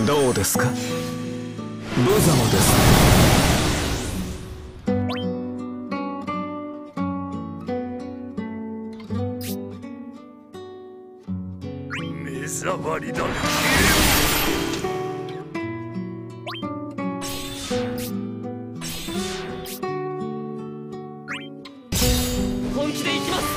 どうですか？無様ですね。目障りだ。 本気で行きます。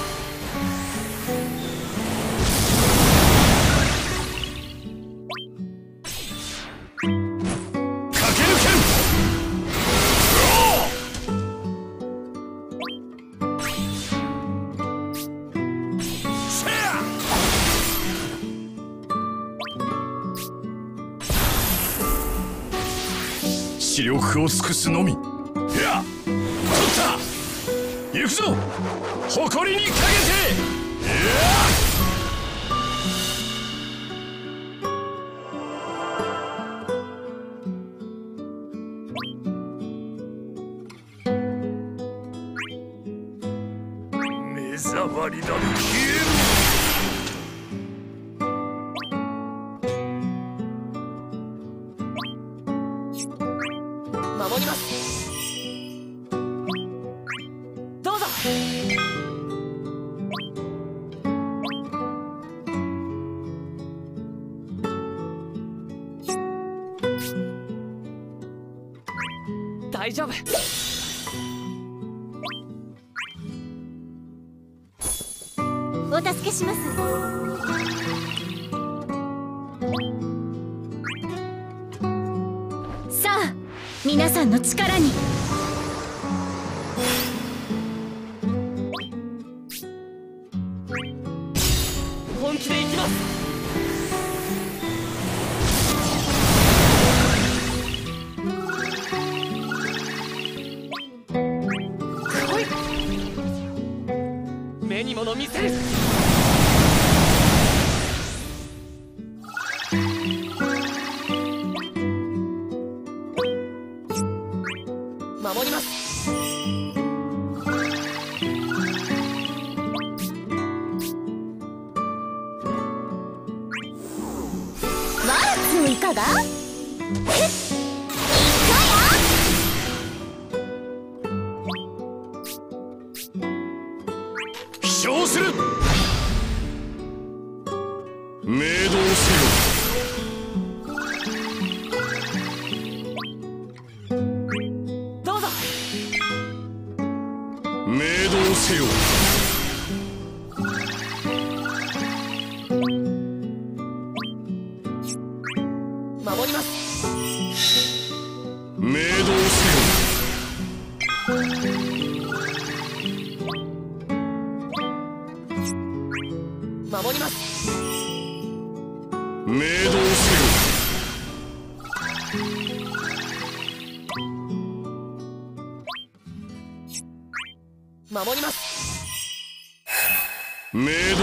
視力を尽くすのみ。いや、取った。行くぞ、誇りにかけて。いや、目障りだ。 守ります。どうぞ。大丈夫。 お助けします。さあ、皆さんの力に。 本気で行きます。来い。目に物見せる。守ります。 ワルツいかが？へっ、 飛翔する。明動せよ。 どうぞ。 明動せよ。 守ります。 明動せよ。 守ります。 明動せよ。 守ります。 明動せよ。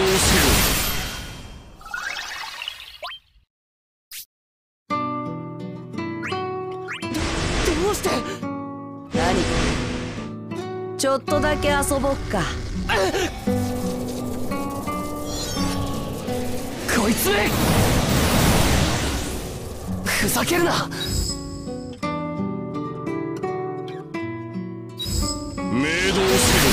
どうして。 何？ちょっとだけ遊ぼっか。 こいつめ、ふざけるな。 明動せよ。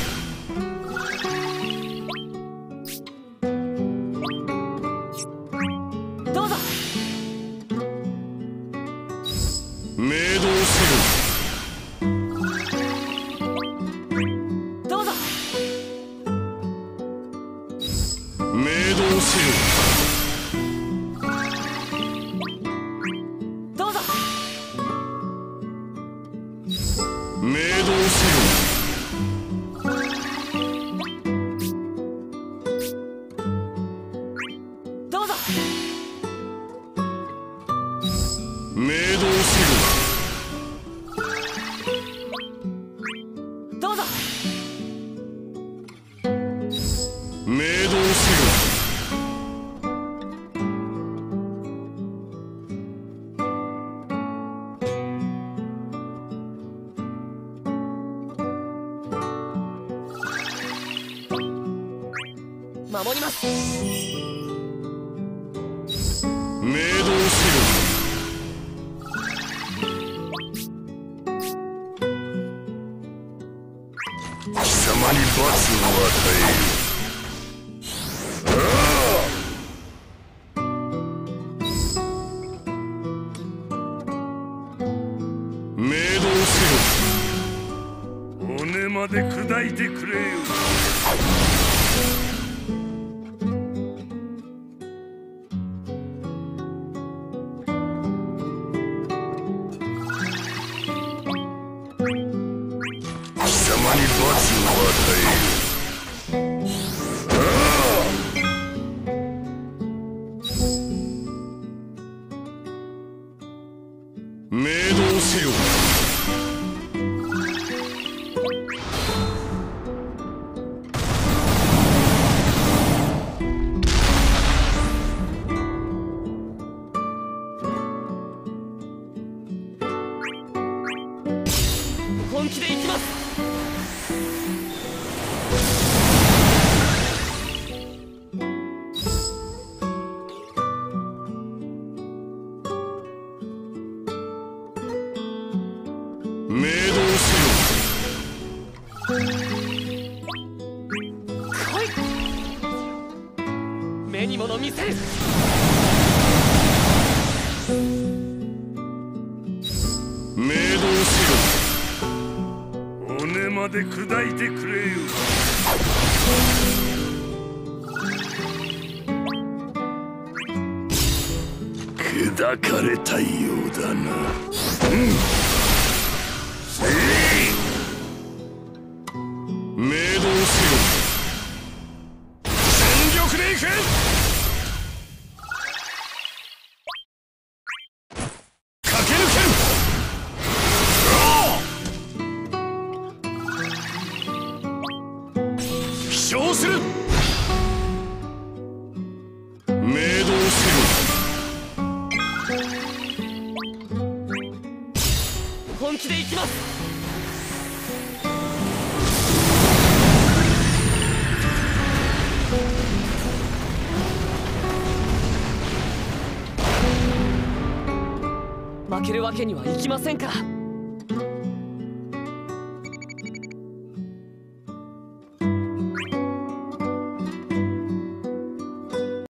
どうぞ。 明動せよ。 どうぞ。 明動せよ。 どうぞ。 明動せよ。 どうぞ。 明動せよ。 どうぞ。 明動せよ。 守ります。 明動せよ。 命導せよ。骨まで砕いてくれよ。貴様に罰を与える。命導せよ。 本気で行きます。 命導せよ。 来い。目に物見せる。 命導せよ。骨まで砕いてくれよ。砕かれたいようだな。命導せよ。全力で行け。駆け抜ける。飛翔する。命導せよ。 本気で行きます。負けるわけにはいきませんから。